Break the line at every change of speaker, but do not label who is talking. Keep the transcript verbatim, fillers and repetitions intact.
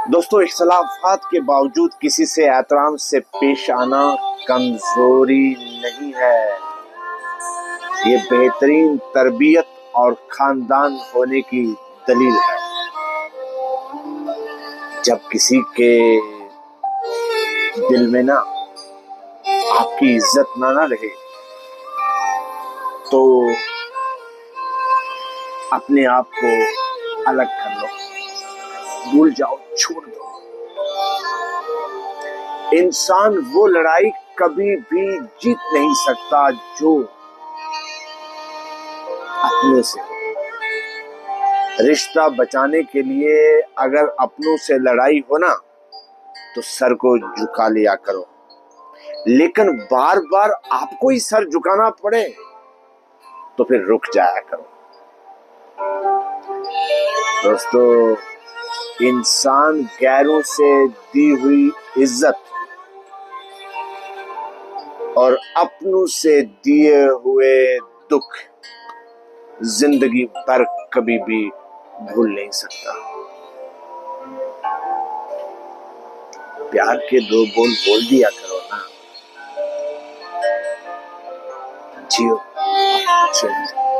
दोस्तों, इख्तलाफात के बावजूद किसी से एहतराम से पेश आना कमजोरी नहीं है। ये बेहतरीन तरबियत और खानदान होने की दलील है। जब किसी के दिल में ना आपकी इज्जत ना ना रहे तो अपने आप को अलग कर लो, भूल जाओ, छोड़ दो। इंसान वो लड़ाई कभी भी जीत नहीं सकता जो अपनों से हो। रिश्ता बचाने के लिए अगर अपनों से लड़ाई हो ना तो सर को झुका लिया करो, लेकिन बार बार आपको ही सर झुकाना पड़े तो फिर रुक जाया करो। दोस्तों, इंसान गैरों से दी हुई इज्जत और अपनों से दिए हुए दुख जिंदगी भर कभी भी भूल नहीं सकता। प्यार के दो बोल बोल दिया करो ना, जियो।